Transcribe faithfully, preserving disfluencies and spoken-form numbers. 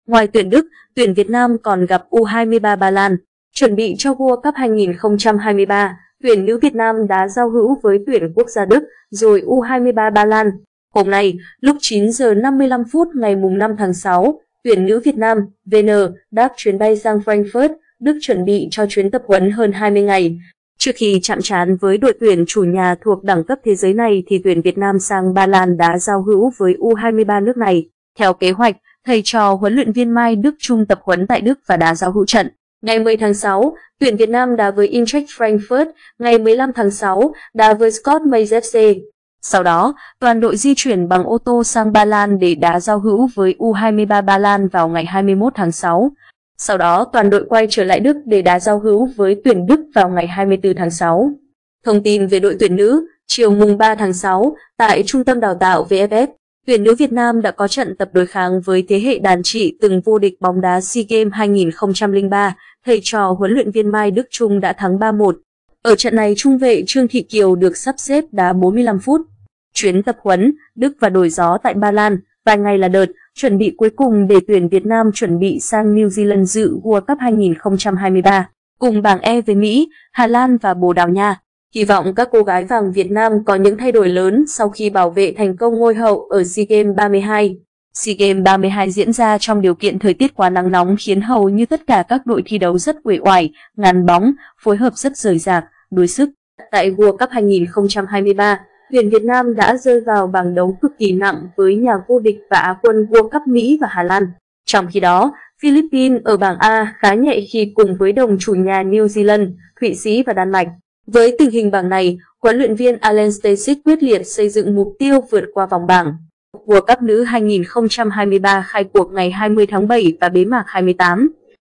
Ngoài tuyển Đức, tuyển Việt Nam còn gặp U hai mươi ba Ba Lan. Chuẩn bị cho World Cup hai nghìn không trăm hai mươi ba, tuyển nữ Việt Nam đã giao hữu với tuyển quốc gia Đức, rồi U hai mươi ba Ba Lan. Hôm nay, lúc chín giờ năm mươi lăm phút ngày năm tháng sáu, tuyển nữ Việt Nam, vê en, đáp chuyến bay sang Frankfurt, Đức chuẩn bị cho chuyến tập huấn hơn hai mươi ngày. Trước khi chạm trán với đội tuyển chủ nhà thuộc đẳng cấp thế giới này thì tuyển Việt Nam sang Ba Lan đã giao hữu với U hai mươi ba nước này. Theo kế hoạch, thầy trò huấn luyện viên Mai Đức Chung tập huấn tại Đức và đã giao hữu trận. Ngày mười tháng sáu, tuyển Việt Nam đá với Eintracht Frankfurt, ngày mười lăm tháng sáu, đá với Scott Mays ép xê. Sau đó, toàn đội di chuyển bằng ô tô sang Ba Lan để đá giao hữu với U hai mươi ba Ba Lan vào ngày hai mươi mốt tháng sáu. Sau đó, toàn đội quay trở lại Đức để đá giao hữu với tuyển Đức vào ngày hai mươi tư tháng sáu. Thông tin về đội tuyển nữ, chiều mùng ba tháng sáu, tại Trung tâm Đào tạo vê ép ép, tuyển nữ Việt Nam đã có trận tập đối kháng với thế hệ đàn chị từng vô địch bóng đá SEA Games hai nghìn không trăm lẻ ba, thầy trò huấn luyện viên Mai Đức Chung đã thắng ba một. Ở trận này, trung vệ Trương Thị Kiều được sắp xếp đá bốn mươi lăm phút. Chuyến tập huấn, Đức và đổi gió tại Ba Lan, vài ngày là đợt chuẩn bị cuối cùng để tuyển Việt Nam chuẩn bị sang New Zealand dự World Cup hai nghìn không trăm hai mươi ba, cùng bảng E với Mỹ, Hà Lan và Bồ Đào Nha. Hy vọng các cô gái vàng Việt Nam có những thay đổi lớn sau khi bảo vệ thành công ngôi hậu ở SEA Games ba mươi hai. SEA Games ba mươi hai diễn ra trong điều kiện thời tiết quá nắng nóng khiến hầu như tất cả các đội thi đấu rất uể oải, ngán bóng, phối hợp rất rời rạc, đuối sức. Tại World Cup hai nghìn không trăm hai mươi ba, tuyển Việt Nam đã rơi vào bảng đấu cực kỳ nặng với nhà vô địch và Á quân World Cup Mỹ và Hà Lan. Trong khi đó, Philippines ở bảng A khá nhẹ khi cùng với đồng chủ nhà New Zealand, Thụy Sĩ và Đan Mạch. Với tình hình bảng này, huấn luyện viên Alen Stasic quyết liệt xây dựng mục tiêu vượt qua vòng bảng. World Cup nữ hai nghìn không trăm hai mươi ba khai cuộc ngày hai mươi tháng bảy và bế mạc hai mươi tám